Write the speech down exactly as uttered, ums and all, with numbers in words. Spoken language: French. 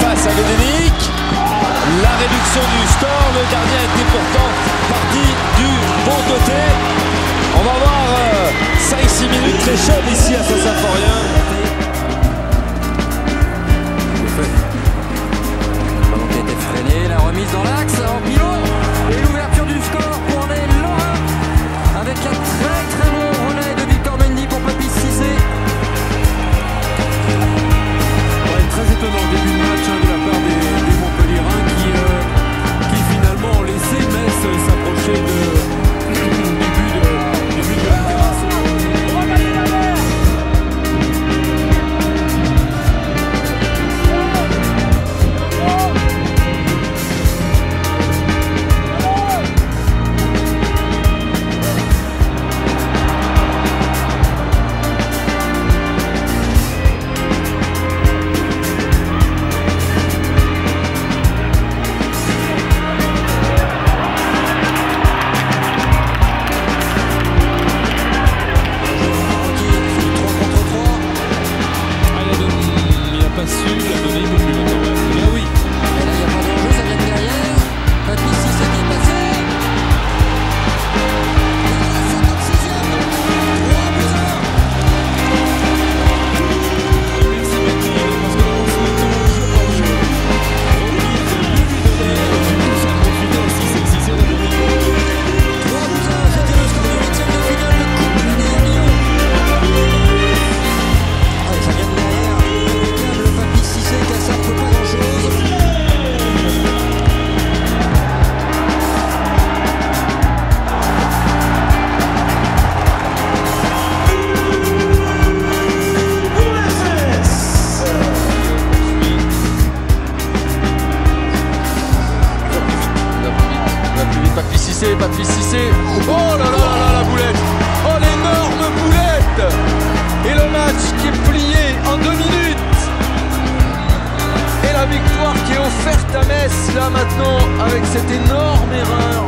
passe à Bédénic. La réduction du score. Le gardien était pourtant parti du bon côté. On va voir euh, cinq six minutes très chaudes ici à Saint-Symphorien. Ballon qui a été freiné, la remise dans l'axe en pivot. Et l'ouverture du score pour les Lorrains. Avec un très très bon relais de Victor Mendy pour Papy Cissé. Ouais, très étonnant début de match hein, de la part des, des Montpellierins qui, euh, qui finalement ont laissé Metz s'approcher de, du but de, du but de la terrasse. Papy Cissé, oh là là là là la boulette, oh l'énorme boulette, et le match qui est plié en deux minutes, et la victoire qui est offerte à Metz là maintenant avec cette énorme erreur